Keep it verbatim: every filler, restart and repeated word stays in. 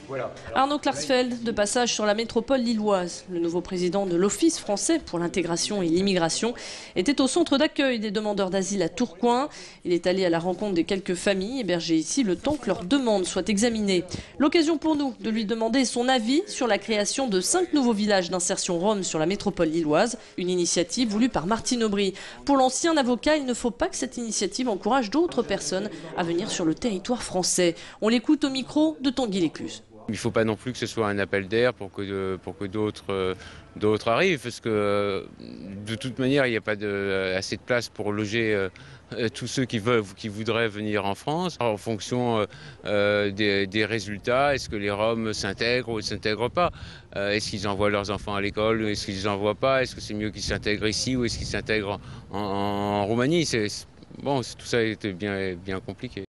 Voilà. Arnaud Klarsfeld, de passage sur la métropole lilloise. Le nouveau président de l'Office français pour l'intégration et l'immigration était au centre d'accueil des demandeurs d'asile à Tourcoing. Il est allé à la rencontre des quelques familles hébergées ici le temps que leur demande soit examinée. L'occasion pour nous de lui demander son avis sur la création de cinq nouveaux villages d'insertion rome sur la métropole lilloise, une initiative voulue par Martine Aubry. Pour l'ancien avocat, il ne faut pas que cette initiative encourage d'autres personnes à venir sur le territoire français. On l'écoute au micro de Tanguy Lécluse. Il ne faut pas non plus que ce soit un appel d'air pour que, pour que d'autres euh, d'autres arrivent, parce que euh, de toute manière, il n'y a pas de, assez de place pour loger euh, tous ceux qui, veulent, qui voudraient venir en France. En fonction euh, des, des résultats, est-ce que les Roms s'intègrent ou ne s'intègrent pas? euh, Est-ce qu'ils envoient leurs enfants à l'école ou est-ce qu'ils ne les envoient pas? Est-ce que c'est mieux qu'ils s'intègrent ici ou est-ce qu'ils s'intègrent en, en, en Roumanie? C'est, bon, tout ça est bien, bien compliqué.